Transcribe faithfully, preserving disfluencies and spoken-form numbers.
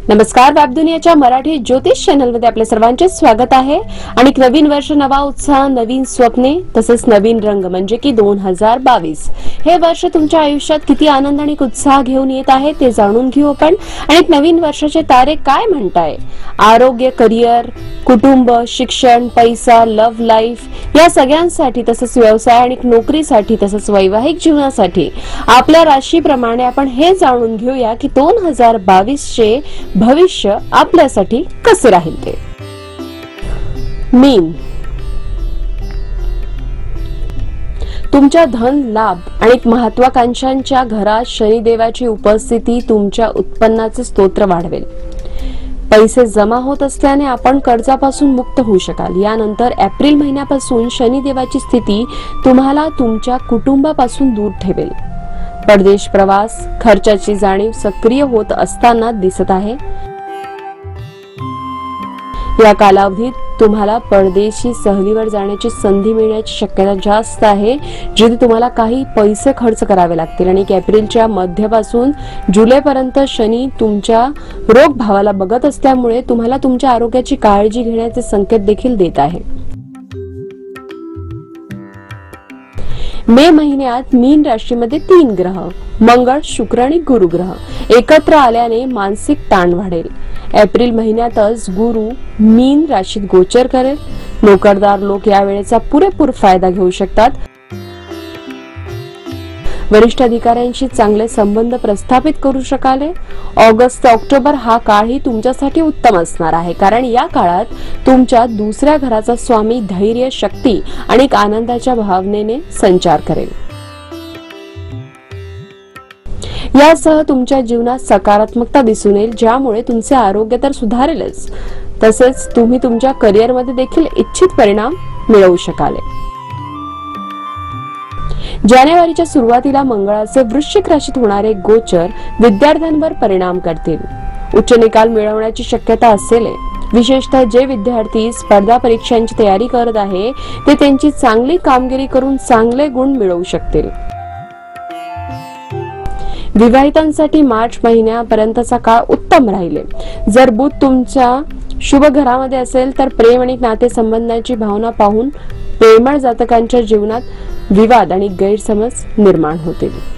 नमस्कार, वेब दुनियाच्या मराठी ज्योतिष चॅनल मध्ये आपल्या सर्वांचे स्वागत आहे। आणि नवीन वर्ष, नवा उत्साह, नवीन स्वप्ने तसेच नवीन रंग म्हणजे की दोन हजार बावीस हे वर्ष तुमच्या आयुष्यात किती आनंद आणि उत्साह घेऊन येत आहे ते जाणून घेऊ आपण। आणि नवीन वर्षाचे तारे काय म्हणताय? आरोग्य, करिअर, कुटुंब, शिक्षण, पैसा, लव्ह लाईफ या सगळ्यांसाठी तसेच व्यवसाय आणि नोकरीसाठी तसेच वैवाहिक जीवनासाठी आपल्या राशीप्रमाणे आपण हे जाणून घेऊया की दोन हजार बावीस चे भविष्य आपल्यासाठी कसे राहील ते। मीन, तुमच्या धन, लाभ आणि महत्वाकांक्षांच्या घरात शनिदेवाची उपस्थिती तुमच्या उत्पन्नाचे स्तोत्र वाढवेल। पैसे जमा होत असल्याने आपण कर्जापासून मुक्त होऊ शकाल। यानंतर एप्रिल महिन्यापासून शनिदेवाची स्थिती तुम्हाला तुमच्या कुटुंबापासून दूर ठेवेल। परदेश प्रवास, खर्चाची जाणीव सक्रिय होत असताना दिसत आहे। या कालावधीत तुम्हाला परदेशी सहलीवर जाण्याची संधी मिळण्याची शक्यता जास्त आहे, जिथे तुम्हाला काही पैसे खर्च करावे लागतील। आणि एप्रिलच्या मध्यापासून जुलैपर्यंत शनी तुमच्या रोग भावाला बघत असल्यामुळे तुम्हाला तुमच्या आरोग्याची काळजी घेण्याचे संकेत देखील देत आहे। मे महिन्यात मीन राशीमध्ये तीन ग्रह मंगळ, शुक्र आणि गुरु ग्रह एकत्र आल्याने मानसिक ताण वाढेल। एप्रिल महिन्यातच गुरु मीन राशीत गोचर करेल। नोकरदार लोक या वेळेचा पुरेपूर फायदा घेऊ शकतात। वरिष्ठ अधिकाऱ्यांशी चांगले संबंध प्रस्थापित करू शकाल। ऑगस्ट ते ऑक्टोबर हा काळही तुमच्यासाठी उत्तम असणार आहे, कारण या काळात तुमच्या दुसऱ्या घराचा स्वामी धैर्य, शक्ती आणि आनंदाच्या भावनेने संचार करेल। यासह तुमच्या जीवनात सकारात्मकता दिसून येईल, ज्यामुळे तुमचे आरोग्य तर सुधारेलच, तसेच तुम्ही तुमच्या करिअरमध्ये देखील इच्छित परिणाम मिळवू शकाल। जानेवारीच्या सुरुवातीला मंगळाचे वृश्चिक राशीत होणारे गोचर विद्यार्थ्यांवर परिणाम करतील। उच्च निकाल मिळवण्याची शक्यता असेल। विशेषतः जे विद्यार्थी स्पर्धा परीक्षांची तयारी करत आहे ते त्यांची चांगली कामगिरी करून चांगले गुण मिळवू शकतील। विवाहितांसाठी मार्च महिन्यापर्यंतचा काळ उत्तम राहील। जर बुध तुमच्या शुभ घरामध्ये असेल तर प्रेम आणि नातेसंबंधांची भावना पाहून प्रेमळ जातकांच्या जीवनात विवाद आणि गैरसमज निर्माण होतील।